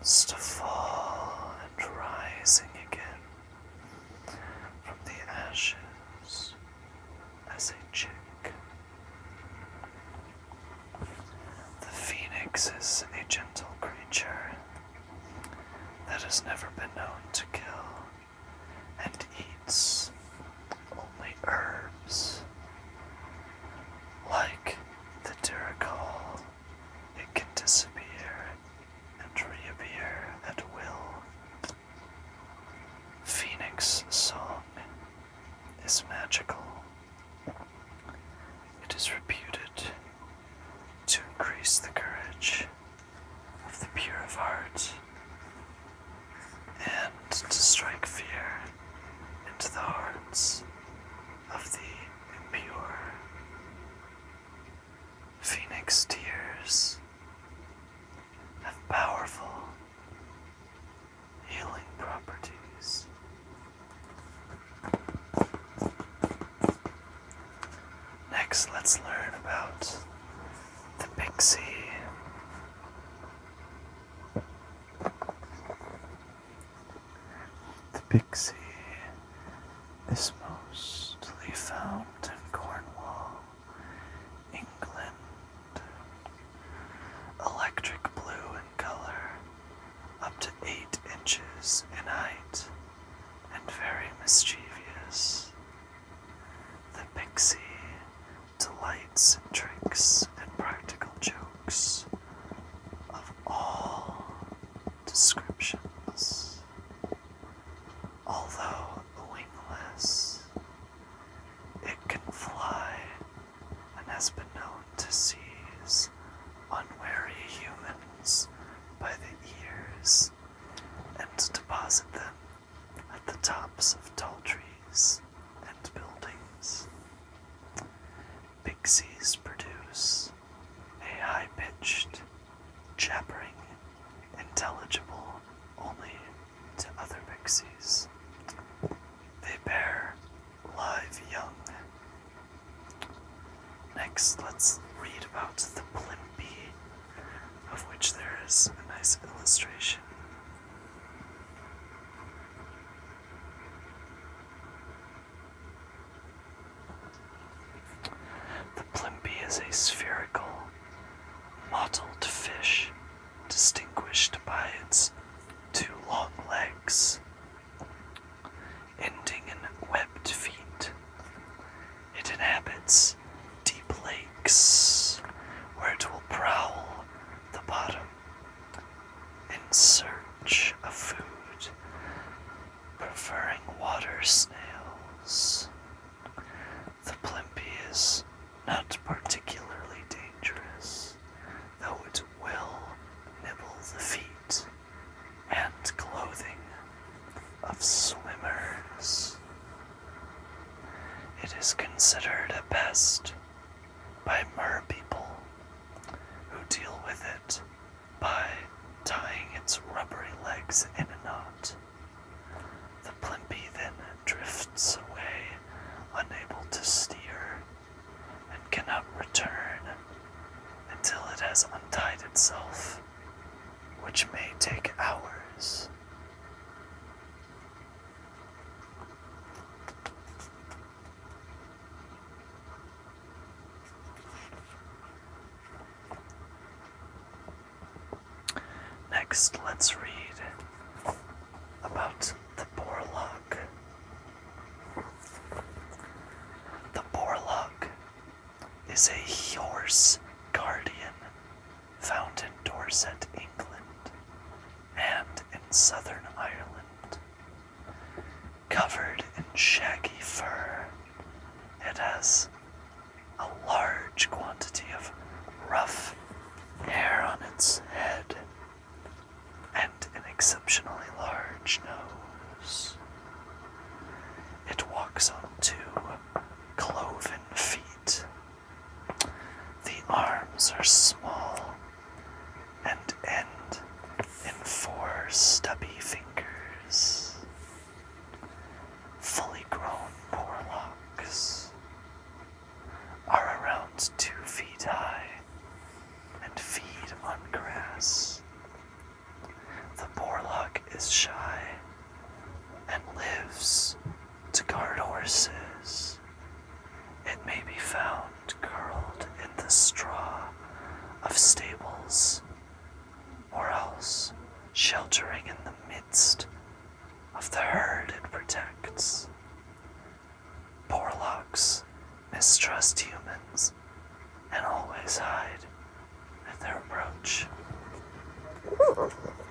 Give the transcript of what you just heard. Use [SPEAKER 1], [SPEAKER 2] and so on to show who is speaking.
[SPEAKER 1] to fall and rising again from the ashes as a chick. The phoenix is a gentle creature that has never been known to kill and eats only herbs. Like the Duracol, it can disappear and reappear at will. Phoenix song is magical. It is reputed to increase the courage of the pure of heart and to strike fear into the hearts of the impure. Phoenix tears have powerful healing properties. Next, let's learn about the pixie. The pixie is mostly found in Cornwall, England. Electric blue in color, up to 8 inches in height, and very mischievous. The pixie delights in tricks and practical jokes of all descriptions. Although wingless, it can fly and has been known to seize unwary humans by the ears and to deposit them at the tops of tall trees and buildings. Pixies produce a high-pitched, jabbering, intelligible only to other pixies. They bear live young. Next, let's read about the Plimpy, of which there is a nice illustration. The Plimpy is a spherical, mottled fish distinguished by its 2 long legs, ending in webbed feet. It inhabits deep lakes, where it will prowl the bottom in search of food, preferring water snails. The Plimpy is not particularly dangerous, though it will nibble the feet and clothing of swimmers. It is considered a pest by mer people, who deal with it by tying its rubbery legs in a knot. The Plimpy then drifts away, unable to steer, and cannot return until it has untied itself, which may take hours. Next, let's read about the Borlaug. The Borlaug is a horse guardian found in Dorset, England, and in southern Ireland. Covered in shaggy fur, it has a large quantity of rough hair on its head and an exceptionally large nose. It walks on 2 cloven feet. The arms are small and end in 4 stubby fingers. Fully grown Borlaugs are around 2 feet high and feed on grass. The is shy and lives to guard horses. It may be found curled in the straw of stables, or else sheltering in the midst of the herd it protects. Porlocks mistrust humans and always hide at their approach.